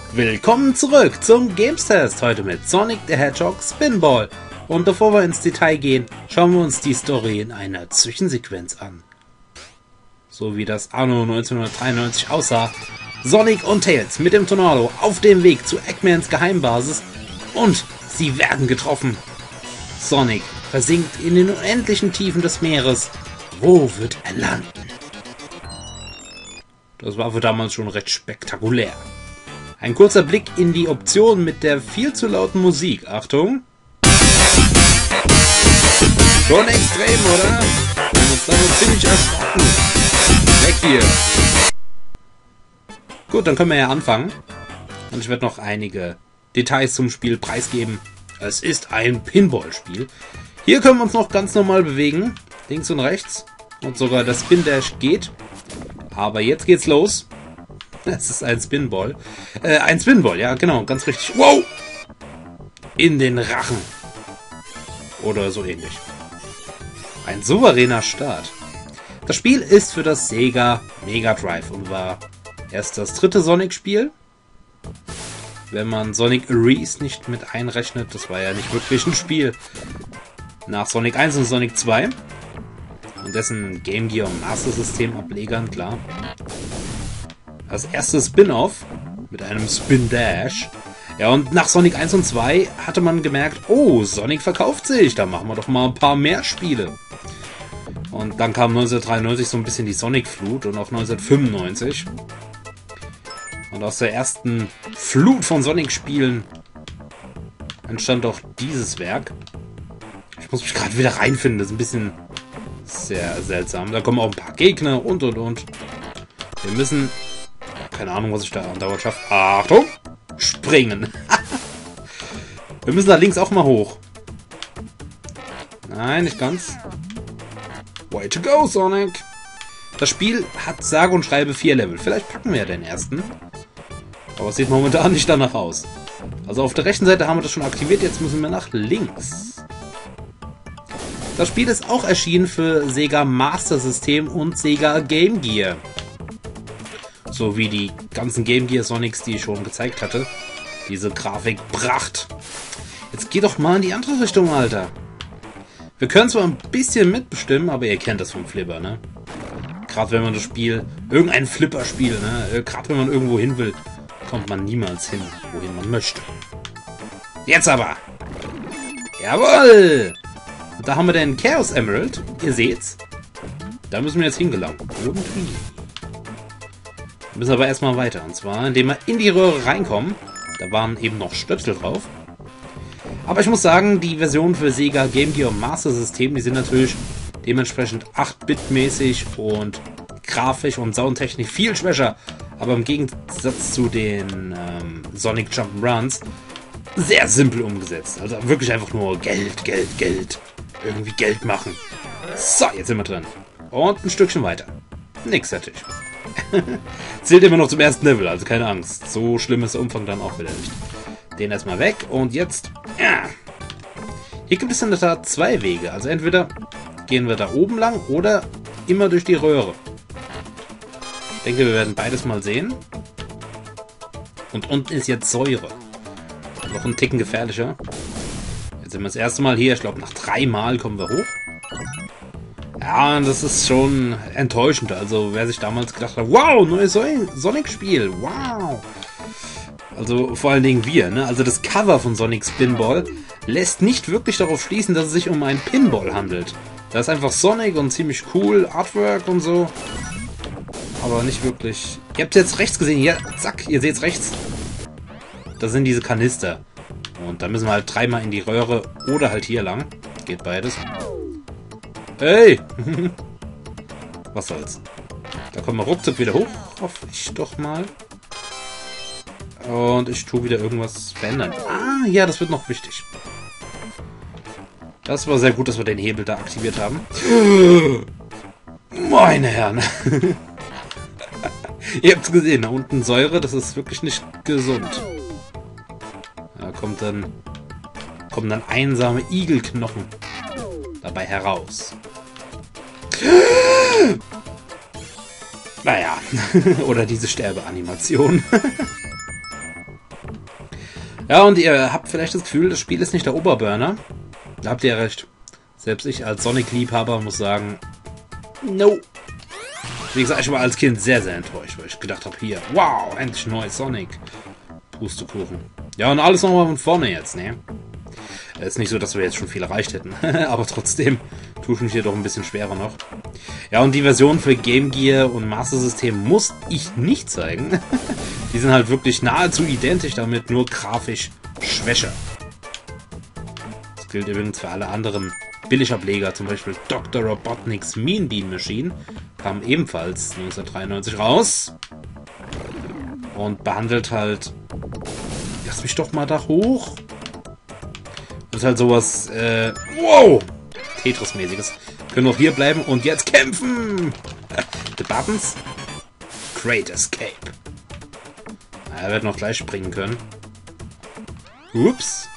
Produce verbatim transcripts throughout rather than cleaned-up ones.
Willkommen zurück zum Games Test, heute mit Sonic the Hedgehog Spinball. Und bevor wir ins Detail gehen, schauen wir uns die Story in einer Zwischensequenz an. So wie das Anno neunzehnhundertdreiundneunzig aussah, Sonic und Tails mit dem Tornado auf dem Weg zu Eggmans Geheimbasis und sie werden getroffen. Sonic versinkt in den unendlichen Tiefen des Meeres. Wo wird er landen? Das war für damals schon recht spektakulär. Ein kurzer Blick in die Option mit der viel zu lauten Musik. Achtung! Schon extrem, oder? Wir haben uns da so ziemlich erschrocken. Weg hier! Gut, dann können wir ja anfangen. Und ich werde noch einige Details zum Spiel preisgeben. Es ist ein Pinball-Spiel. Hier können wir uns noch ganz normal bewegen. Links und rechts. Und sogar das Spin Dash geht. Aber jetzt geht's los. Es ist ein Spinball. Äh, ein Spinball, ja, genau, ganz richtig. Wow! In den Rachen. Oder so ähnlich. Ein souveräner Start. Das Spiel ist für das Sega Mega Drive und war erst das dritte Sonic-Spiel. Wenn man Sonic Erase nicht mit einrechnet, das war ja nicht wirklich ein Spiel. Nach Sonic eins und Sonic zwei. Und dessen Game Gear und Master System Ablegern, klar. Das erste Spin-Off mit einem Spin Dash. Ja, und nach Sonic eins und zwei hatte man gemerkt, oh, Sonic verkauft sich, da machen wir doch mal ein paar mehr Spiele. Und dann kam neunzehnhundertdreiundneunzig so ein bisschen die Sonic-Flut und auch neunzehnhundertfünfundneunzig. Und aus der ersten Flut von Sonic-Spielen entstand auch dieses Werk. Ich muss mich gerade wieder reinfinden, das ist ein bisschen sehr seltsam. Da kommen auch ein paar Gegner und und und. Wir müssen... Keine Ahnung, was ich da andauernd schaffe. Achtung! Springen! Wir müssen da links auch mal hoch. Nein, nicht ganz. Way to go, Sonic! Das Spiel hat sage und schreibe vier Level. Vielleicht packen wir ja den ersten. Aber es sieht momentan nicht danach aus. Also auf der rechten Seite haben wir das schon aktiviert. Jetzt müssen wir nach links. Das Spiel ist auch erschienen für Sega Master System und Sega Game Gear. So wie die ganzen Game Gear Sonics, die ich schon gezeigt hatte. Diese Grafikpracht. Jetzt geht doch mal in die andere Richtung, Alter. Wir können zwar ein bisschen mitbestimmen, aber ihr kennt das vom Flipper, ne? Gerade wenn man das Spiel, irgendein Flipper-Spiel, ne? Gerade wenn man irgendwo hin will, kommt man niemals hin, wohin man möchte. Jetzt aber! Jawohl! Und da haben wir den Chaos Emerald. Ihr seht's. Da müssen wir jetzt hingelangen. Irgendwie. Wir müssen aber erstmal weiter. Und zwar, indem wir in die Röhre reinkommen. Da waren eben noch Stöpsel drauf. Aber ich muss sagen, die Versionen für Sega Game Gear und Master System, die sind natürlich dementsprechend acht Bit mäßig und grafisch und soundtechnisch viel schwächer. Aber im Gegensatz zu den ähm, Sonic Jump'n'Runs sehr simpel umgesetzt. Also wirklich einfach nur Geld, Geld, Geld. Irgendwie Geld machen. So, jetzt sind wir drin. Und ein Stückchen weiter. Nix natürlich. Zählt immer noch zum ersten Level, also keine Angst. So schlimm ist der Umfang dann auch wieder nicht. Den erstmal weg und jetzt... Ja. Hier gibt es in der Tat zwei Wege. Also entweder gehen wir da oben lang oder immer durch die Röhre. Ich denke, wir werden beides mal sehen. Und unten ist jetzt Säure. Noch ein Ticken gefährlicher. Jetzt sind wir das erste Mal hier. Ich glaube, nach drei Mal kommen wir hoch. Ja, und das ist schon enttäuschend. Also, wer sich damals gedacht hat, wow, neues Sonic-Spiel, wow. Also, vor allen Dingen wir, ne? Also, das Cover von Sonic Spinball lässt nicht wirklich darauf schließen, dass es sich um einen Pinball handelt. Da ist einfach Sonic und ziemlich cool, Artwork und so. Aber nicht wirklich... Ihr habt jetzt rechts gesehen, hier, zack, ihr seht's rechts. Das sind diese Kanister. Und da müssen wir halt dreimal in die Röhre oder halt hier lang. Geht beides. Hey! Was soll's. Da kommen wir ruckzuck wieder hoch. Hoffe ich doch mal. Und ich tue wieder irgendwas verändern. Ah, ja, das wird noch wichtig. Das war sehr gut, dass wir den Hebel da aktiviert haben. Meine Herren. Ihr habt's gesehen, da unten Säure, das ist wirklich nicht gesund. Da kommt dann, kommen dann einsame Igelknochen dabei heraus. Naja, oder diese Sterbeanimation. Ja, und ihr habt vielleicht das Gefühl, das Spiel ist nicht der Oberburner. Da habt ihr recht. Selbst ich als Sonic-Liebhaber muss sagen, no. Wie gesagt, ich war als Kind sehr, sehr enttäuscht, weil ich gedacht habe, hier, wow, endlich ein neues Sonic. Pustekuchen. Ja, und alles nochmal von vorne jetzt, ne? Ist nicht so, dass wir jetzt schon viel erreicht hätten, aber trotzdem tue ich mich hier doch ein bisschen schwerer noch. Ja, und die Version für Game Gear und Master System muss ich nicht zeigen. Die sind halt wirklich nahezu identisch damit, nur grafisch schwächer. Das gilt übrigens für alle anderen Billigableger, zum Beispiel Doktor Robotnik's Mean Bean Machine, kam ebenfalls neunzehnhundertdreiundneunzig raus und behandelt halt... Lass mich doch mal da hoch! Das ist halt sowas, äh, wow! Tetris-mäßiges. Können auch hier bleiben und jetzt kämpfen! The Buttons. Great Escape. Er wird noch gleich springen können. Ups.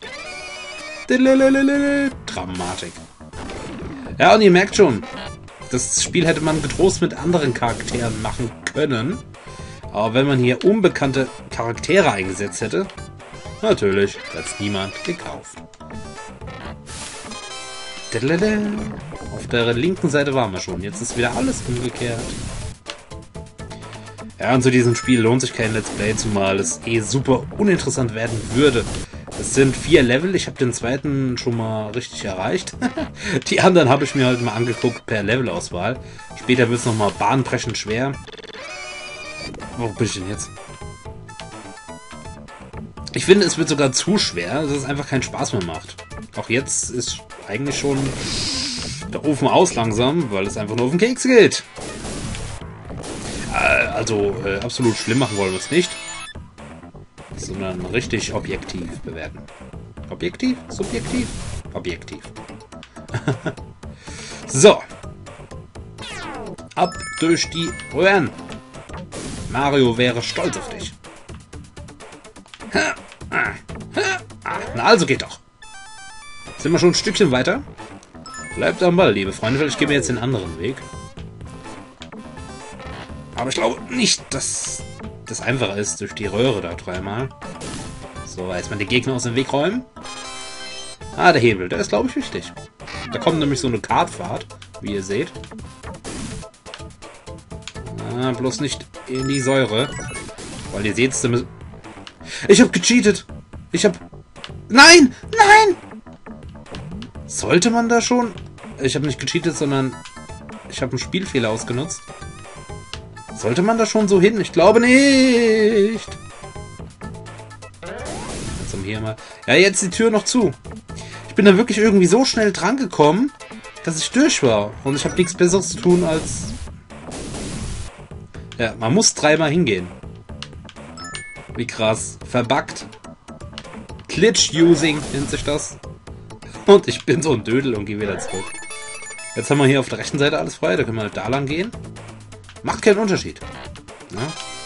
Dramatik. Ja, und ihr merkt schon, das Spiel hätte man getrost mit anderen Charakteren machen können. Aber wenn man hier unbekannte Charaktere eingesetzt hätte, natürlich, hat es niemand gekauft. Auf der linken Seite waren wir schon. Jetzt ist wieder alles umgekehrt. Ja, und zu diesem Spiel lohnt sich kein Let's Play, zumal es eh super uninteressant werden würde. Es sind vier Level. Ich habe den zweiten schon mal richtig erreicht. Die anderen habe ich mir halt mal angeguckt per Levelauswahl. Später wird es nochmal bahnbrechend schwer. Wo bin ich denn jetzt? Ich finde, es wird sogar zu schwer, dass es einfach keinen Spaß mehr macht. Auch jetzt ist eigentlich schon der Ofen aus langsam, weil es einfach nur auf den Keks geht. Äh, also äh, absolut schlimm machen wollen wir es nicht, sondern richtig objektiv bewerten. Objektiv? Subjektiv? Objektiv. So. Ab durch die Röhren. Mario wäre stolz auf dich. Na also geht doch. Sind wir schon ein Stückchen weiter? Bleibt am Ball, liebe Freunde. Vielleicht gehen wir jetzt den anderen Weg. Aber ich glaube nicht, dass das einfacher ist durch die Röhre da dreimal. So, erstmal die Gegner aus dem Weg räumen. Ah, der Hebel, der ist, glaube ich, wichtig. Da kommt nämlich so eine Kartfahrt, wie ihr seht. Ah, bloß nicht in die Säure. Weil ihr seht, ich habe gecheatet. Ich habe... Nein! Nein! Sollte man da schon... Ich habe nicht gecheatet, sondern ich habe einen Spielfehler ausgenutzt. Sollte man da schon so hin? Ich glaube nicht. Jetzt um hier mal... Ja, jetzt die Tür noch zu. Ich bin da wirklich irgendwie so schnell dran gekommen, dass ich durch war. Und ich habe nichts Besseres zu tun als... Ja, man muss dreimal hingehen. Wie krass. Verbuggt. Glitch-Using nennt sich das. Und ich bin so ein Dödel und gehe wieder zurück. Jetzt haben wir hier auf der rechten Seite alles frei. Da können wir halt da lang gehen. Macht keinen Unterschied. Na?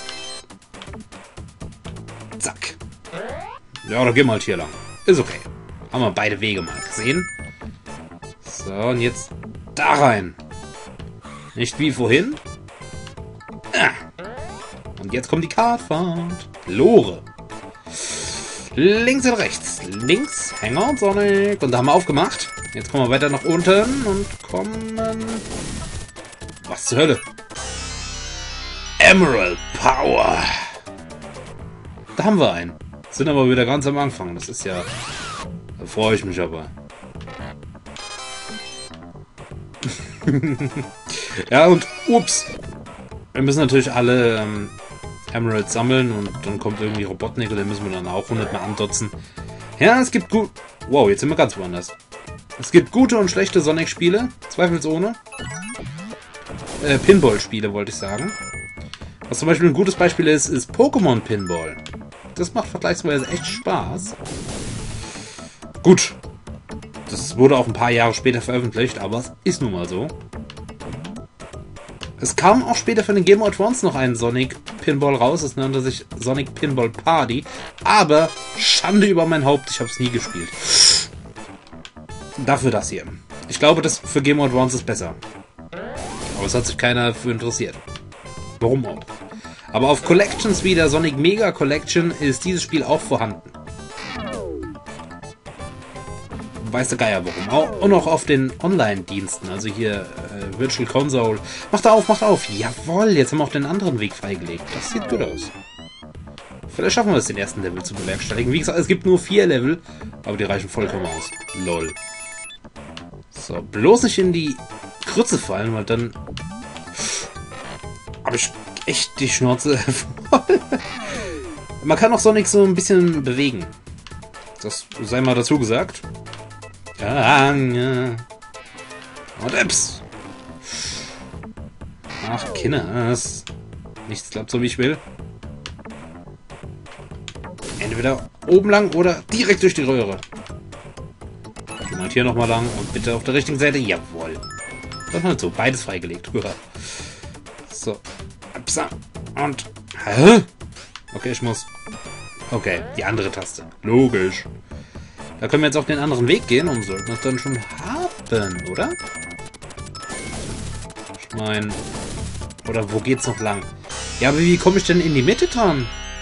Zack. Ja, dann gehen wir halt hier lang. Ist okay. Haben wir beide Wege mal gesehen. So, und jetzt da rein. Nicht wie vorhin. Ah. Und jetzt kommt die Kartfahrt. Lore. Links und rechts. Links, Hänger und Sonic. Und da haben wir aufgemacht. Jetzt kommen wir weiter nach unten und kommen... Was zur Hölle? Emerald Power. Da haben wir einen. Sind aber wieder ganz am Anfang. Das ist ja... Da freue ich mich aber. Ja, und ups. Wir müssen natürlich alle ähm, Emeralds sammeln und dann kommt irgendwie Robotnik und den müssen wir dann auch hundert Mal andotzen. Ja, es gibt gut... Wow, jetzt sind wir ganz woanders. Es gibt gute und schlechte Sonic-Spiele, zweifelsohne. Äh, Pinball-Spiele, wollte ich sagen. Was zum Beispiel ein gutes Beispiel ist, ist Pokémon Pinball. Das macht vergleichsweise echt Spaß. Gut. Das wurde auch ein paar Jahre später veröffentlicht, aber es ist nun mal so. Es kam auch später für den Game Boy Advance noch ein Sonic Pinball raus. Es nannte sich Sonic Pinball Party. Aber Schande über mein Haupt, ich habe es nie gespielt. Dafür das hier. Ich glaube, das für Game Boy Advance ist besser. Aber es hat sich keiner für interessiert. Warum auch? Aber auf Collections wie der Sonic Mega Collection ist dieses Spiel auch vorhanden. weiß der Geier warum. Auch, auch noch auf den Online-Diensten, also hier äh, Virtual Console. Macht auf, macht auf. Jawohl, jetzt haben wir auch den anderen Weg freigelegt. Das sieht gut aus. Vielleicht schaffen wir es, den ersten Level zu bewerkstelligen. Wie gesagt, es gibt nur vier Level, aber die reichen vollkommen aus. Lol. So, bloß nicht in die Krütze fallen, weil dann habe ich echt die Schnauze voll. Man kann auch Sonic so ein bisschen bewegen. Das sei mal dazu gesagt. Ja, ja. Und Eps. Ach, Kinders. Nichts klappt so, wie ich will. Entweder oben lang oder direkt durch die Röhre. Und hier nochmal lang und bitte auf der richtigen Seite. Jawohl. Das mal so. Beides freigelegt. So. Und. Hä? Okay, ich muss. Okay, die andere Taste. Logisch. Da können wir jetzt auf den anderen Weg gehen und sollten das dann schon haben, oder? Ich meine. Oder wo geht's noch lang? Ja, aber wie komme ich denn in die Mitte dran?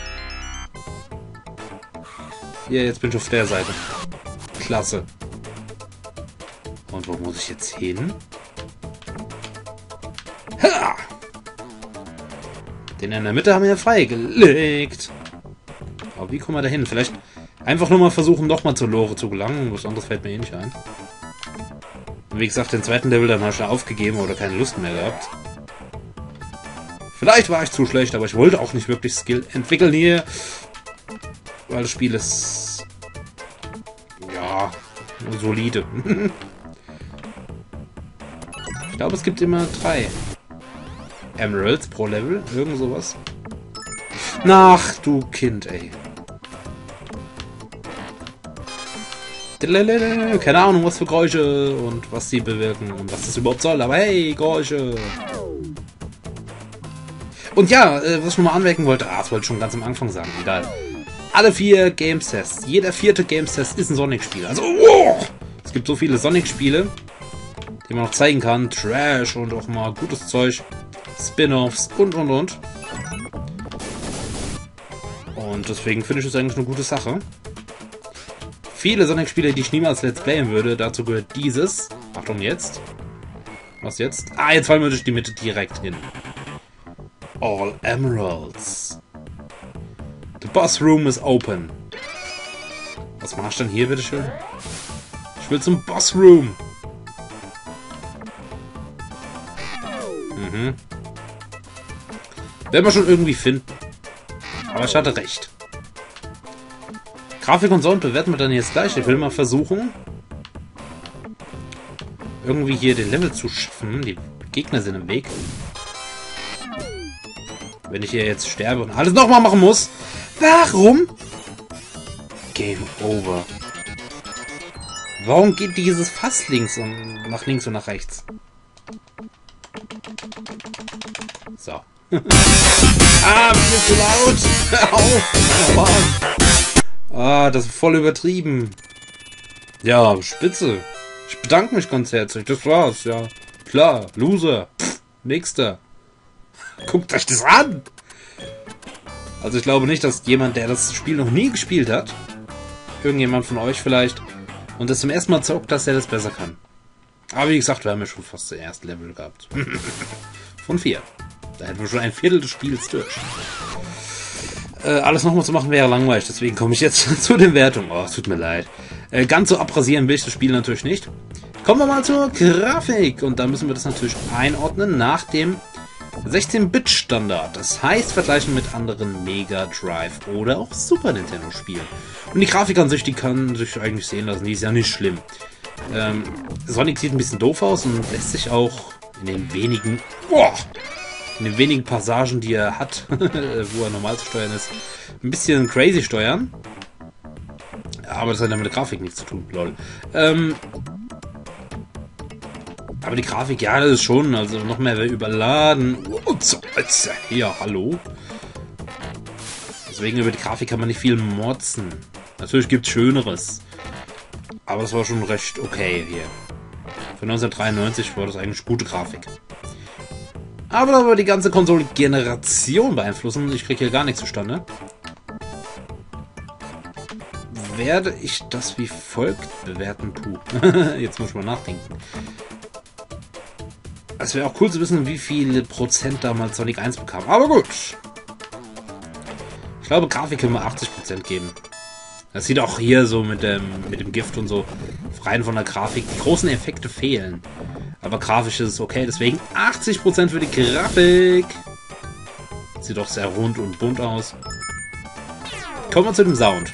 Hier, jetzt bin ich auf der Seite. Klasse. Und wo muss ich jetzt hin? Ha! Den in der Mitte haben wir ja freigelegt. Aber wie kommen wir da hin? Vielleicht einfach nur mal versuchen, doch mal zur Lore zu gelangen. Was anderes fällt mir eh nicht ein. Und wie gesagt, den zweiten Level dann mal schnell aufgegeben oder keine Lust mehr gehabt. Vielleicht war ich zu schlecht, aber ich wollte auch nicht wirklich Skill entwickeln hier. Weil das Spiel ist... ja... solide. Ich glaube, es gibt immer drei Emeralds pro Level. Irgend sowas. Ach, du Kind, ey. Keine Ahnung, was für Geräusche und was sie bewirken und was das überhaupt soll. Aber hey, Geräusche. Und ja, was ich nochmal anmerken wollte. Ah, das wollte ich schon ganz am Anfang sagen. Egal. Alle vier Games-Tests. Jeder vierte Games-Test ist ein Sonic-Spiel. Also, wow, es gibt so viele Sonic-Spiele, die man noch zeigen kann. Trash und auch mal gutes Zeug. Spin-Offs und, und, und. Und deswegen finde ich es eigentlich eine gute Sache. Viele Sonic-Spiele, die ich niemals Let's Playen würde. Dazu gehört dieses. Achtung, jetzt. Was jetzt? Ah, jetzt fallen wir durch die Mitte direkt hin. All Emeralds. The boss room is open. Was machst du denn hier, bitteschön? Ich will zum Boss Room. Mhm. Werden wir schon irgendwie finden. Aber ich hatte recht. Grafik und Sound bewerten wir dann jetzt gleich. Ich will mal versuchen, irgendwie hier den Level zu schaffen. Die Gegner sind im Weg. Wenn ich hier jetzt sterbe und alles nochmal machen muss. Warum? Game over. Warum geht dieses Fass links und nach links und nach rechts? So. Ah, bin ich zu laut. Hör auf. Oh, ah, das ist voll übertrieben. Ja, spitze. Ich bedanke mich ganz herzlich. Das war's, ja. Klar, Loser. Pff, nächster. Guckt euch das an. Also ich glaube nicht, dass jemand, der das Spiel noch nie gespielt hat, irgendjemand von euch vielleicht, und das zum ersten Mal zockt, dass er das besser kann. Aber wie gesagt, wir haben ja schon fast das erste Level gehabt. Von vier. Da hätten wir schon ein Viertel des Spiels durch. Äh, alles nochmal zu machen wäre langweilig, deswegen komme ich jetzt zu den Wertungen. Oh, es tut mir leid. Äh, ganz so abrasieren will ich das Spiel natürlich nicht. Kommen wir mal zur Grafik. Und da müssen wir das natürlich einordnen nach dem sechzehn Bit Standard. Das heißt, vergleichen mit anderen Mega Drive oder auch Super Nintendo Spielen. Und die Grafik an sich, die kann sich eigentlich sehen lassen. Die ist ja nicht schlimm. Ähm, Sonic sieht ein bisschen doof aus und lässt sich auch in den wenigen... Oh, in den wenigen Passagen, die er hat, wo er normal zu steuern ist, ein bisschen crazy steuern. Aber das hat ja mit der Grafik nichts zu tun, lol. Ähm, aber die Grafik, ja, das ist schon, also noch mehr überladen. Ja, hallo. Deswegen über die Grafik kann man nicht viel motzen. Natürlich gibt es Schöneres. Aber das war schon recht okay hier. Für neunzehnhundertdreiundneunzig war das eigentlich gute Grafik. Aber aber die ganze Konsolengeneration beeinflussen. Ich kriege hier gar nichts zustande. werde ich das wie folgt bewerten. Puh. Jetzt muss ich mal nachdenken. Es wäre auch cool zu wissen, wie viele Prozent damals Sonic eins bekam. Aber gut. Ich glaube, Grafik können wir achtzig Prozent geben. Das sieht auch hier so mit dem, mit dem Gift und so rein von der Grafik. Die großen Effekte fehlen. Aber grafisch ist es okay. Deswegen achtzig Prozent für die Grafik. Sieht doch sehr rund und bunt aus. Kommen wir zu dem Sound.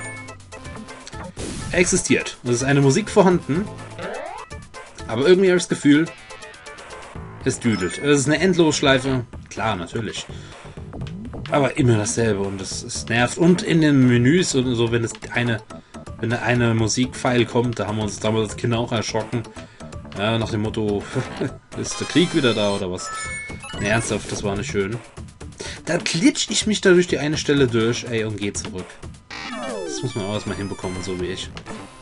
Er existiert. Es ist eine Musik vorhanden. Aber irgendwie habe ich das Gefühl, es düdelt. Es ist eine Endlosschleife. Klar, natürlich. Aber immer dasselbe und es, es nervt. Und in den Menüs und so, wenn es eine, wenn eine Musikfile kommt, da haben wir uns damals als Kinder auch erschrocken. Ja, nach dem Motto, ist der Krieg wieder da oder was? Nee, ernsthaft, das war nicht schön. Da glitsch ich mich da durch die eine Stelle durch, ey, und geh zurück. Das muss man auch erstmal hinbekommen, so wie ich.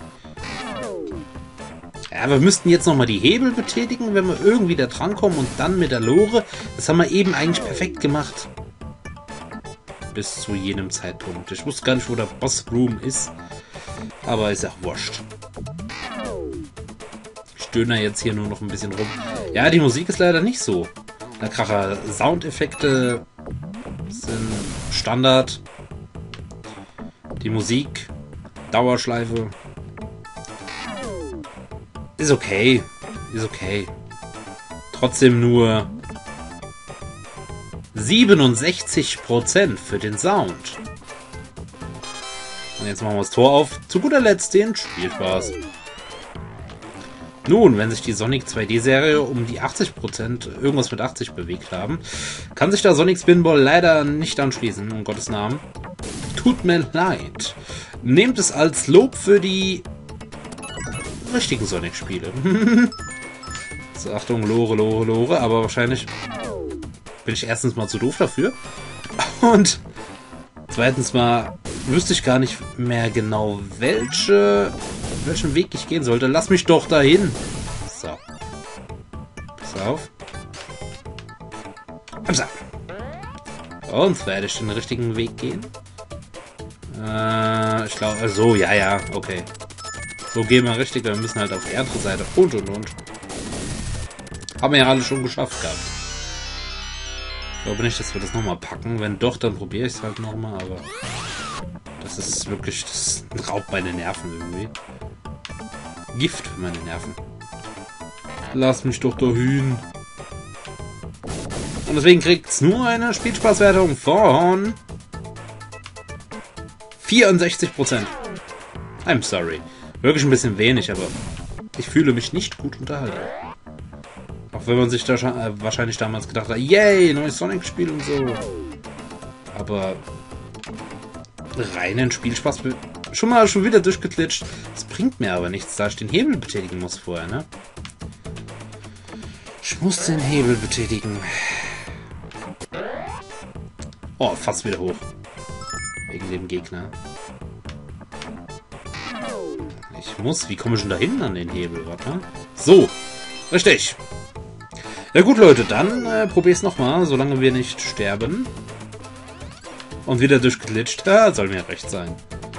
Ja, wir müssten jetzt nochmal die Hebel betätigen, wenn wir irgendwie da drankommen und dann mit der Lore. Das haben wir eben eigentlich perfekt gemacht. Bis zu jenem Zeitpunkt. Ich wusste gar nicht, wo der Boss Room ist. Aber ist ja wurscht. Ich stöhne jetzt hier nur noch ein bisschen rum. Ja, die Musik ist leider nicht so. Der Kracher. Soundeffekte sind Standard. Die Musik. Dauerschleife. Ist okay. Ist okay. Trotzdem nur siebenundsechzig Prozent für den Sound. Und jetzt machen wir das Tor auf. Zu guter Letzt den Spielspaß. Nun, wenn sich die Sonic zwei D-Serie um die achtzig Prozent, irgendwas mit achtzig bewegt haben, kann sich da Sonic Spinball leider nicht anschließen, um Gottes Namen. Tut mir leid. Nehmt es als Lob für die richtigen Sonic-Spiele. So, Achtung, Lore, Lore, Lore, aber wahrscheinlich bin ich erstens mal zu doof dafür. Und zweitens mal wüsste ich gar nicht mehr genau, welche, welchen Weg ich gehen sollte. Lass mich doch dahin. So. Pass auf. Und werde ich den richtigen Weg gehen? Äh, ich glaube, so, ja, ja, okay. So gehen wir richtig, wir müssen halt auf die andere Seite und und und. Haben wir ja alle schon geschafft gehabt. Ich glaube nicht, dass wir das nochmal packen. Wenn doch, dann probiere ich es halt nochmal, aber das ist wirklich, das raubt meine Nerven irgendwie. Gift für meine Nerven. Lass mich doch dahin. Und deswegen kriegt es nur eine Spielspaßwertung von vierundsechzig Prozent. I'm sorry. Wirklich ein bisschen wenig, aber ich fühle mich nicht gut unterhalten. Auch wenn man sich da schon, äh, wahrscheinlich damals gedacht hat, yay, neues Sonic-Spiel und so. Aber reinen Spielspaß schon mal schon wieder durchgeklitscht. Das bringt mir aber nichts, da ich den Hebel betätigen muss vorher, ne? Ich muss den Hebel betätigen. Oh, fast wieder hoch. Wegen dem Gegner. Ich muss, wie komme ich denn da hinten an den Hebel? Warte. So, richtig. Ja gut, Leute, dann äh, probier's nochmal, solange wir nicht sterben. Und wieder durchgeglitscht. Ja, soll mir recht sein.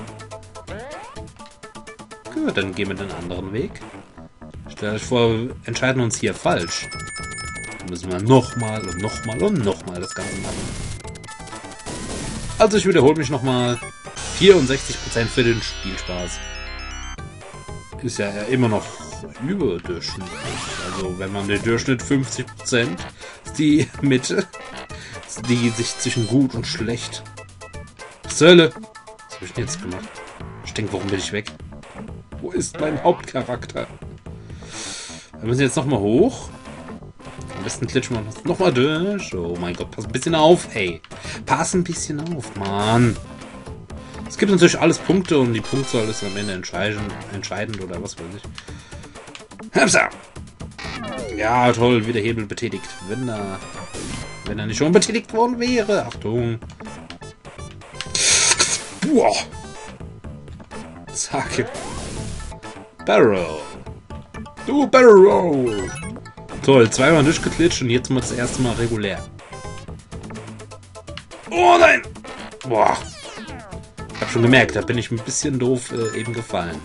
Gut, dann gehen wir den anderen Weg. Stellt euch vor, wir entscheiden uns hier falsch. Dann müssen wir nochmal und nochmal und nochmal das Ganze machen. Also ich wiederhole mich nochmal. vierundsechzig Prozent für den Spielspaß. Ist ja immer noch überdurchschnittlich. Also wenn man den Durchschnitt fünfzig Prozent ist die Mitte, die sich zwischen gut und schlecht. Was zur Hölle? Was habe ich denn jetzt gemacht? Ich denke, warum bin ich weg? Wo ist mein Hauptcharakter? Wir müssen jetzt nochmal hoch. Am besten klitschen wir uns nochmal durch. Oh mein Gott, pass ein bisschen auf, ey. Pass ein bisschen auf, Mann. Es gibt natürlich alles Punkte und die Punktzahl ist am Ende entscheidend, entscheidend oder was weiß ich. Hopsa! Ja, toll, wieder Hebel betätigt. Wenn er, wenn er nicht schon betätigt worden wäre. Achtung. Boah. Zack. Barrel. Du Barrel. Toll, zweimal durchgeklitscht und jetzt mal das erste Mal regulär. Oh nein! Boah. Ich hab schon gemerkt, da bin ich ein bisschen doof äh, eben gefallen.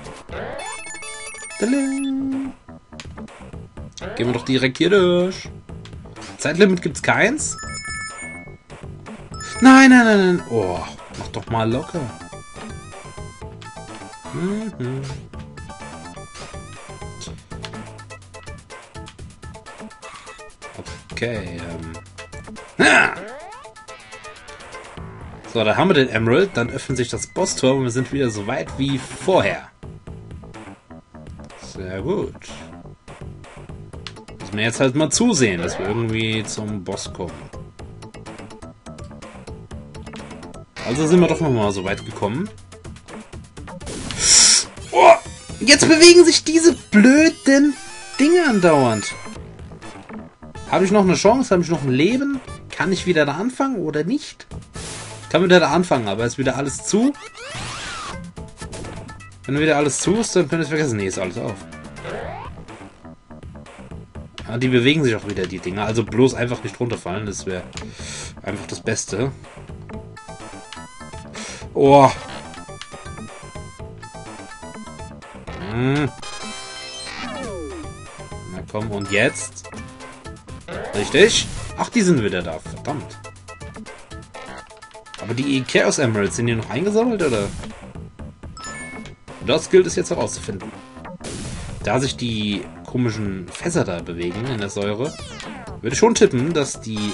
Gehen wir doch direkt hier durch. Zeitlimit gibt's keins? Nein, nein, nein, nein. Oh, mach doch mal locker. Mhm. Okay, ähm. Ah! So, da haben wir den Emerald. Dann öffnet sich das Bosstor und wir sind wieder so weit wie vorher. Sehr gut. Müssen wir jetzt halt mal zusehen, dass wir irgendwie zum Boss kommen. Also sind wir doch nochmal so weit gekommen. Oh, jetzt bewegen sich diese blöden Dinge andauernd. Habe ich noch eine Chance? Habe ich noch ein Leben? Kann ich wieder da anfangen oder nicht? Ich kann wieder da anfangen, aber ist wieder alles zu. Wenn wieder alles zu ist, dann könnt ihr es vergessen. Nee, ist alles auf. Ja, die bewegen sich auch wieder, die Dinger. Also bloß einfach nicht runterfallen. Das wäre einfach das Beste. Oh. Hm. Na komm, und jetzt? Richtig? Ach, die sind wieder da. Verdammt. Aber die Chaos Emeralds, sind die noch eingesammelt, oder? Das gilt es jetzt herauszufinden. Da sich die komischen Fässer da bewegen in der Säure, würde ich schon tippen, dass die...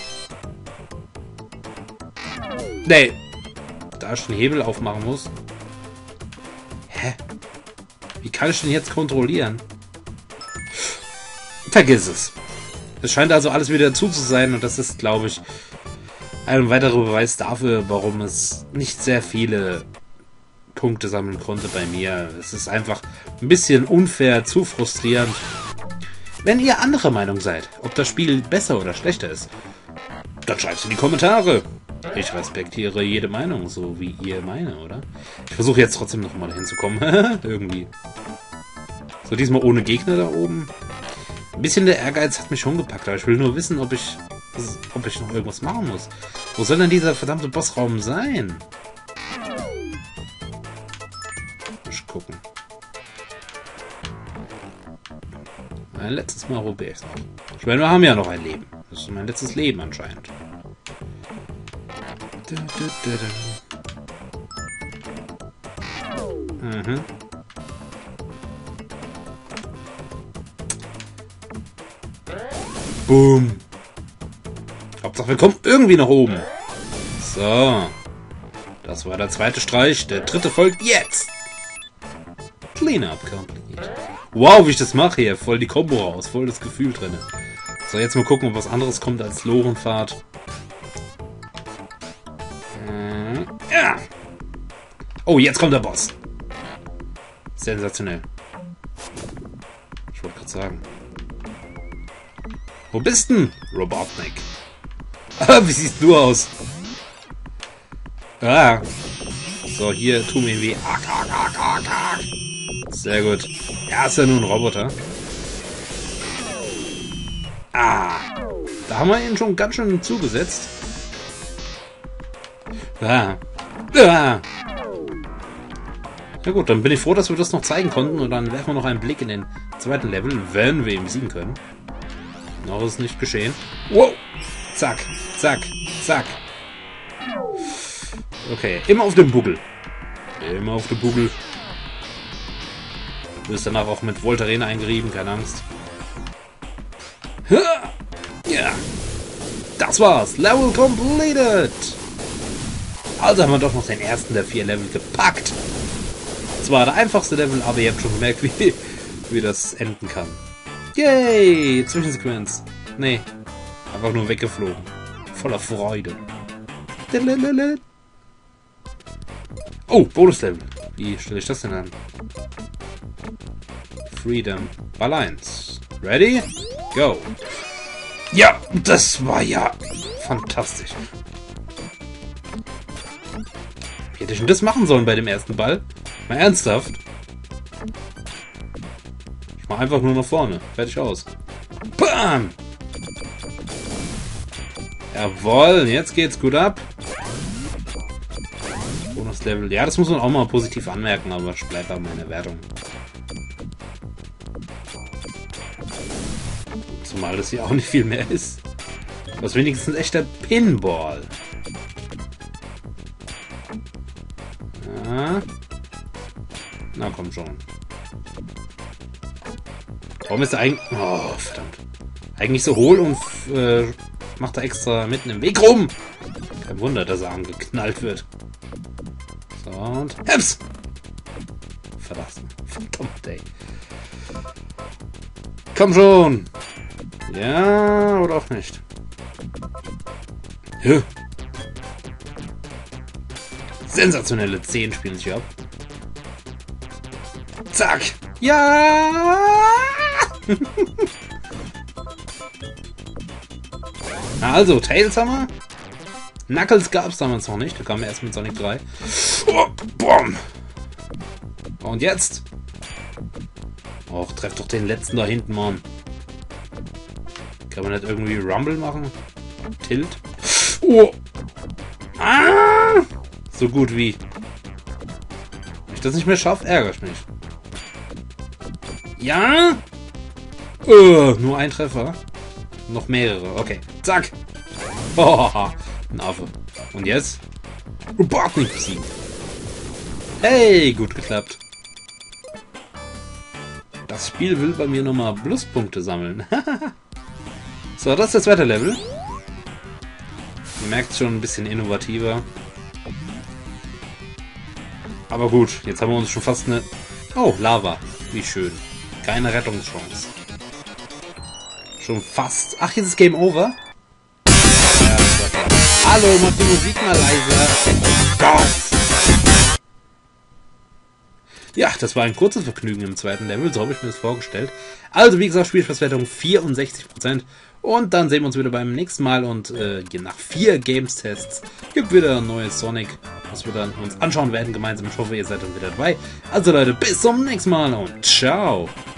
Nee. Da ich den Hebel aufmachen muss. Hä? Wie kann ich denn jetzt kontrollieren? Vergiss es. Es scheint also alles wieder zu zu sein und das ist, glaube ich, ein weiterer Beweis dafür, warum es nicht sehr viele Punkte sammeln konnte bei mir. Es ist einfach ein bisschen unfair, zu frustrierend. Wenn ihr anderer Meinung seid, ob das Spiel besser oder schlechter ist, dann schreibt es in die Kommentare. Ich respektiere jede Meinung, so wie ihr meine, oder? Ich versuche jetzt trotzdem noch mal hinzukommen. Irgendwie. So, diesmal ohne Gegner da oben. Ein bisschen der Ehrgeiz hat mich schon gepackt, aber ich will nur wissen, ob ich, ob ich noch irgendwas machen muss. Wo soll denn dieser verdammte Bossraum sein? Mal gucken. Mein letztes Mal probiere ich es noch. Ich meine, wir haben ja noch ein Leben. Das ist mein letztes Leben anscheinend. Mhm. Boom. Hauptsache, wir kommen irgendwie nach oben. So. Das war der zweite Streich. Der dritte folgt jetzt. Cleanup complete. Wow, wie ich das mache hier. Voll die Kombo raus. Voll das Gefühl drin. So, jetzt mal gucken, ob was anderes kommt als Lorenpfad. Hm, ja. Oh, jetzt kommt der Boss. Sensationell. Ich wollte gerade sagen. Wo bist denn, Robotnik? Wie siehst du aus? Ah. So, hier, tu mir weh. Ark, ark, ark, ark, ark. Sehr gut. Ja, ist ja nur ein Roboter. Ah. Da haben wir ihn schon ganz schön zugesetzt. Ah. Ah. Na gut, dann bin ich froh, dass wir das noch zeigen konnten. Und dann werfen wir noch einen Blick in den zweiten Level, wenn wir ihn besiegen können. Noch ist nicht geschehen. Wow. Zack, zack, zack. Okay, immer auf dem Buckel. Immer auf dem Buckel. Du bist danach auch mit Voltaren eingerieben, keine Angst. Ja. Das war's. Level completed. Also haben wir doch noch den ersten der vier Level gepackt. Zwar der einfachste Level, aber ihr habt schon gemerkt, wie, wie das enden kann. Yay! Zwischensequenz. Nee. Einfach nur weggeflogen. Voller Freude. Oh, Bonuslevel. Wie stelle ich das denn an? Freedom. Balance. Ready? Go. Ja, das war ja fantastisch. Wie hätte ich denn das machen sollen bei dem ersten Ball? Mal ernsthaft? Ich mach einfach nur nach vorne. Fertig aus. Bam! Jawohl, jetzt geht's gut ab. Level. Ja, das muss man auch mal positiv anmerken, aber ich bleibe bei meiner Wertung. Zumal das hier auch nicht viel mehr ist. Was wenigstens echter Pinball. Ja. Na komm schon. Warum ist er eigentlich... Oh, verdammt. Eigentlich so hohl und äh, macht er extra mitten im Weg rum. Kein Wunder, dass er angeknallt wird. So, und... Heps! Verlassen. Verdammt, ey. Komm schon! Ja, oder auch nicht. Hä? Sensationelle zehn spielen sich ab. Zack! Ja! Also, Tails haben wir. Knuckles gab es damals noch nicht. Da kam er erst mit Sonic drei. Oh, boom. Und jetzt? Och, treff doch den letzten da hinten, Mann. Kann man nicht irgendwie Rumble machen? Tilt? Oh! Ah! So gut wie. Wenn ich das nicht mehr schaffe, ärgere ich mich. Ja? Uh, nur ein Treffer. Noch mehrere. Okay. Zack. Oh, ein Affe. Und jetzt? Robotnik besiegt. Hey, gut geklappt. Das Spiel will bei mir nochmal Pluspunkte sammeln. So, das ist das zweite Level. Ihr merkt schon, ein bisschen innovativer. Aber gut, jetzt haben wir uns schon fast eine... Oh, Lava. Wie schön. Keine Rettungschance. Schon fast... Ach, jetzt ist Game Over? Ja, das war klar. Hallo, mach die Musik mal leiser. Gott! Ja, das war ein kurzes Vergnügen im zweiten Level, so habe ich mir das vorgestellt. Also, wie gesagt, Spielspaßwertung vierundsechzig Prozent. Und dann sehen wir uns wieder beim nächsten Mal. Und äh, nach vier Games-Tests gibt wieder ein neues Sonic, was wir dann uns anschauen werden gemeinsam. Ich hoffe, ihr seid dann wieder dabei. Also Leute, bis zum nächsten Mal und ciao!